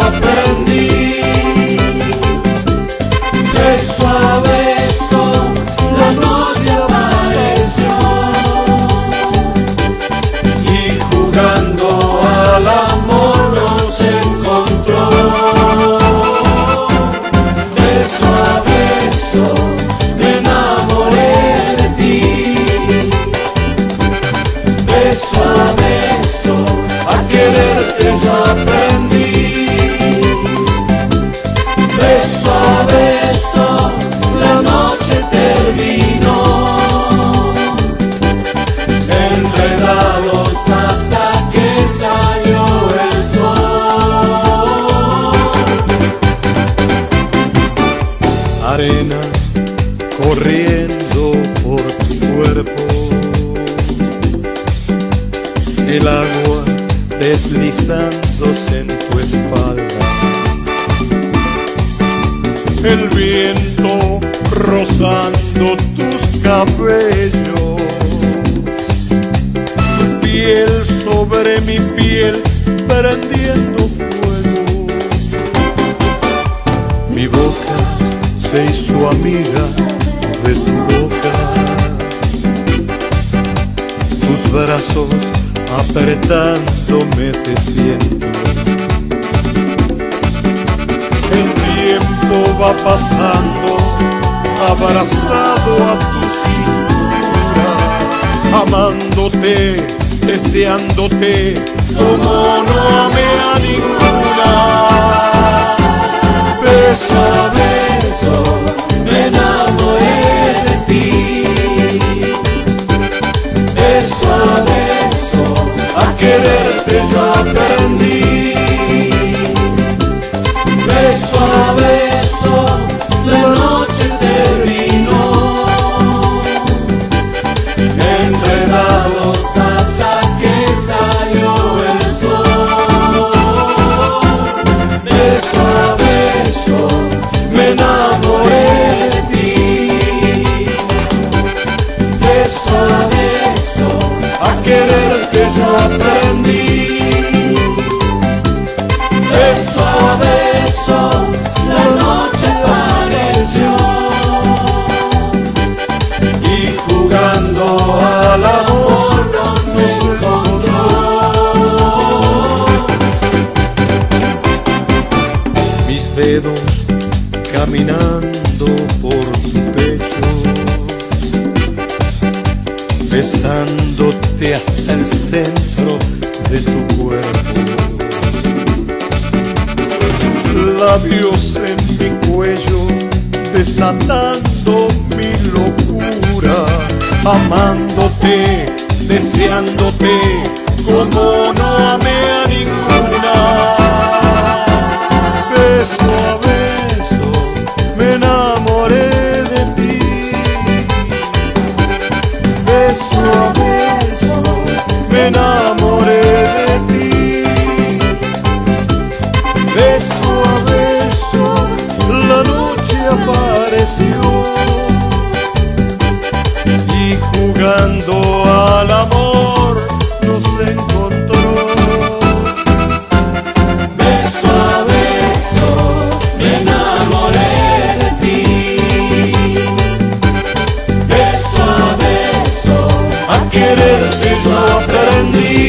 aprendí. Beso a beso la noche apareció y jugando al amor nos encontró. Beso a beso me enamoré de ti. Beso a beso a quererte yo aprendí. Beso a beso la noche terminó, enredados hasta que salió el sol. Arena corriendo por tu cuerpo, el agua deslizándose en tu espalda, el viento rozando tus cabellos, tu piel sobre mi piel prendiendo fuego. Mi boca se hizo amiga de tu boca, tus brazos apretándome te siento. El tiempo va pasando abrazado a tu cintura, amándote, deseándote como no amé a ninguna. Beso a beso me enamoré de ti. Beso a beso a quererte yo aprendí. Beso a beso la noche terminó, enredados hasta que salió el sol. Beso a beso me enamoré de ti. Beso a beso a quererte yo aprendí. Beso a beso la noche pareció y jugando al amor nos encontró. Mis dedos caminando por tu pecho, besándote hasta el centro de tu cuerpo, tus labios en mi cuello desatando mi locura, amándote, deseándote como no amé a ninguna. Beso a beso me enamoré de ti. Beso a beso me enamoré de ti. Beso a beso la noche apareció y jugando al amor nos encontró. Beso a beso me enamoré de ti. Beso a beso a quererte yo aprendí.